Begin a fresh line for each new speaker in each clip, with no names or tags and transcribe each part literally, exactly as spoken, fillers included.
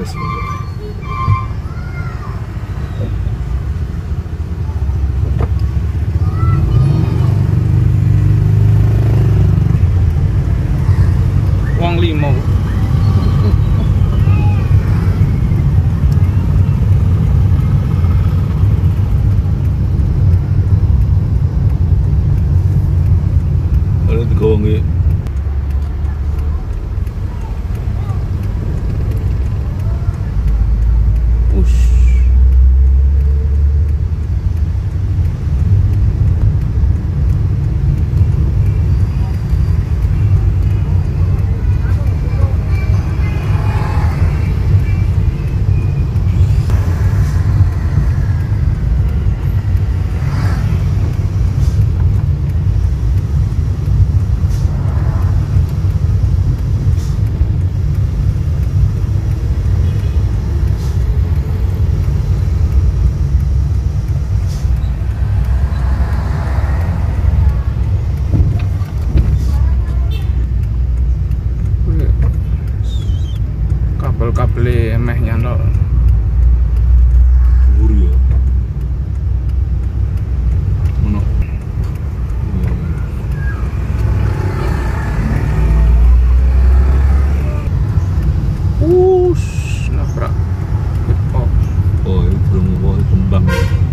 terus.
Wong limo.
Ada tiga wong iki.
Ush. Kabel-kabel emeh nyantol.
Dhuwur ya. Ono.
Ush, nabrak. Betok.
Oh, ini belum mau kembang.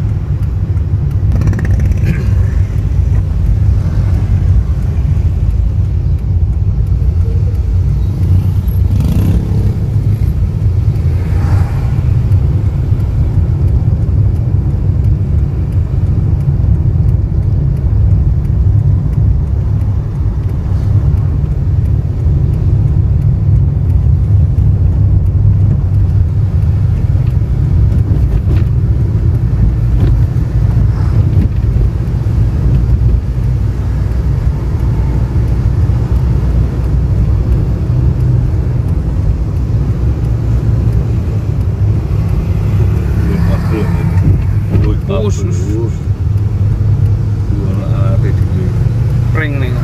Us, us.
Ono ate dhewe.
Pring nih.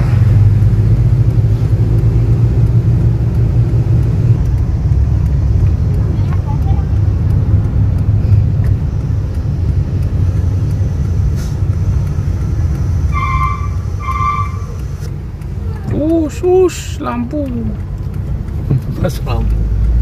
Us, us, lampu.
Pas lampu.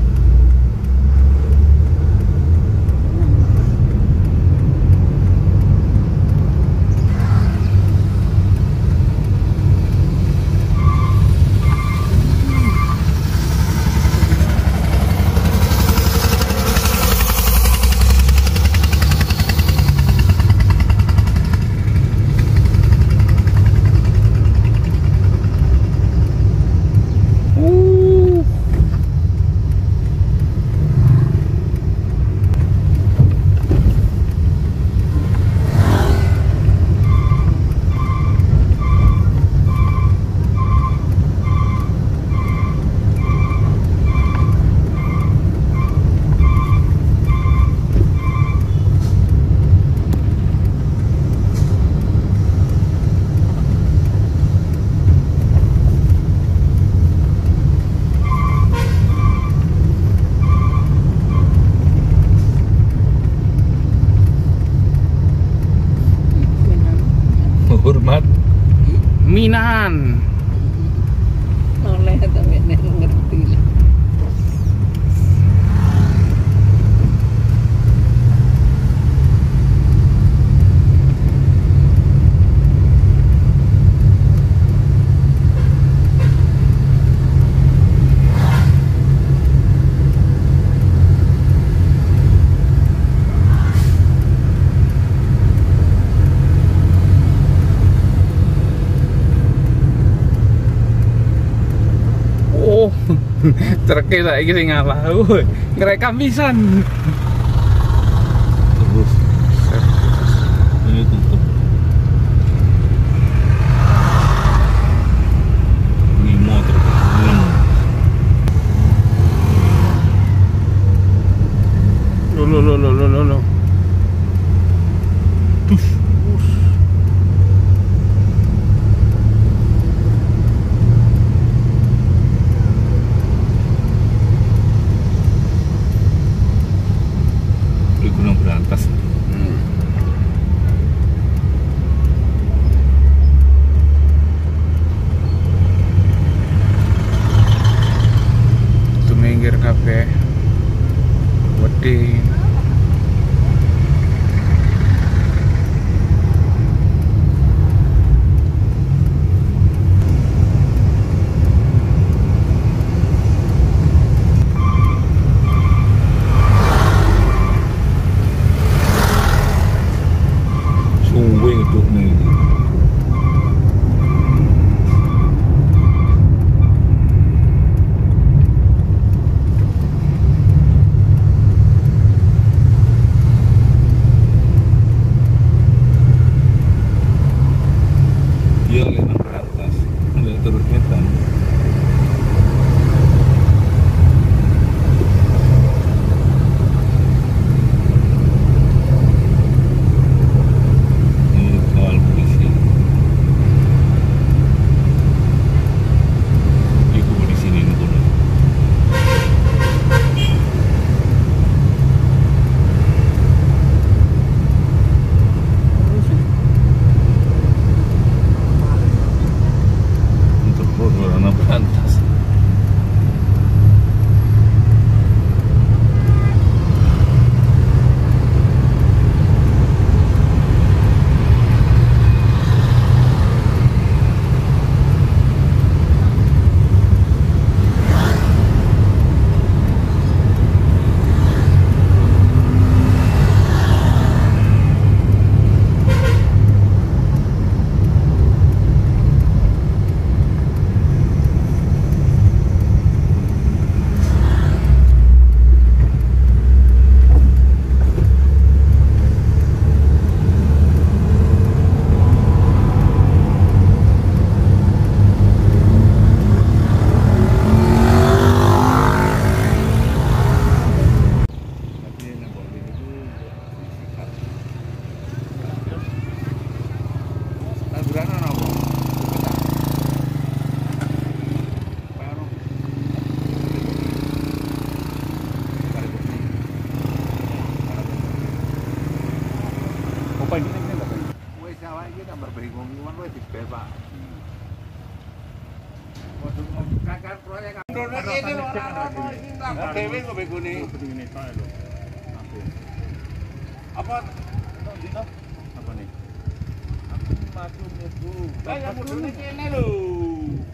Hormat
Minan.
Oleh tapi nek ngerti lah.
Treke saiki sing ngalah. Ngerekam pisan.
terus. Ini tutup. Lima terus. Enam.
Lo lo lo lo lo lo. Tuh. gede.
Suwe itu nih. Dia lihat ke atas, lihat terus ngetan. Ini kawal polisi. Iku di sini nih kono. Untuk warna berantas.
Apa ini ini apa ini?
Wes awake iki tambah bingung iwan wis dibebak. Kakak proyek Dono ini ora-ora iki tak dhewe kok begone.
Begini Pak lho. Aku.
Apa
Dito? Apa nih?
aku maju mlebu. Lah ya mudune kene lho.